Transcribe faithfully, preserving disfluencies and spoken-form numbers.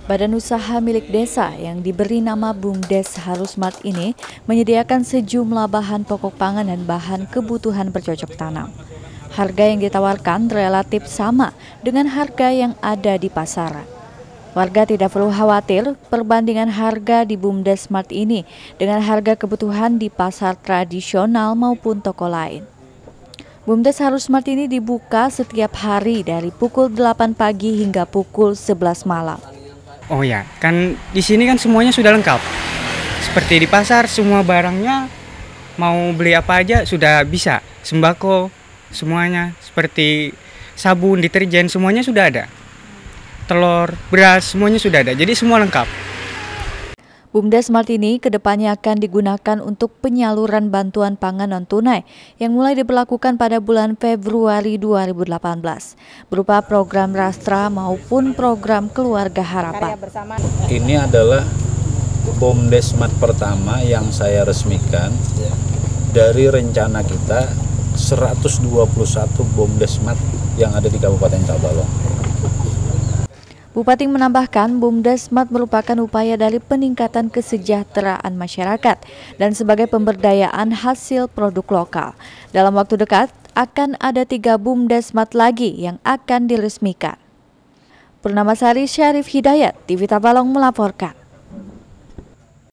Badan usaha milik desa yang diberi nama BUMDes Harusmart ini menyediakan sejumlah bahan pokok pangan dan bahan kebutuhan bercocok tanam. Harga yang ditawarkan relatif sama dengan harga yang ada di pasaran. Warga tidak perlu khawatir perbandingan harga di BUMDes Mart ini dengan harga kebutuhan di pasar tradisional maupun toko lain. BUMDes Harusmart ini dibuka setiap hari dari pukul delapan pagi hingga pukul sebelas malam. Oh ya, kan di sini kan semuanya sudah lengkap. Seperti di pasar, semua barangnya mau beli apa aja sudah bisa. Sembako, semuanya seperti sabun, deterjen, semuanya sudah ada. Telur, beras, semuanya sudah ada. Jadi semua lengkap. BUMDes Mart ini kedepannya akan digunakan untuk penyaluran bantuan pangan non-tunai yang mulai diberlakukan pada bulan Februari dua ribu delapan belas berupa program Rastra maupun program Keluarga Harapan. Ini adalah BUMDes Mart pertama yang saya resmikan dari rencana kita seratus dua puluh satu BUMDes Mart yang ada di Kabupaten Tabalong. Bupati menambahkan BUMDes Mart merupakan upaya dari peningkatan kesejahteraan masyarakat dan sebagai pemberdayaan hasil produk lokal. Dalam waktu dekat akan ada tiga BUMDes Mart lagi yang akan diresmikan. Purnamasari Syarif Hidayat, T V Tabalong melaporkan.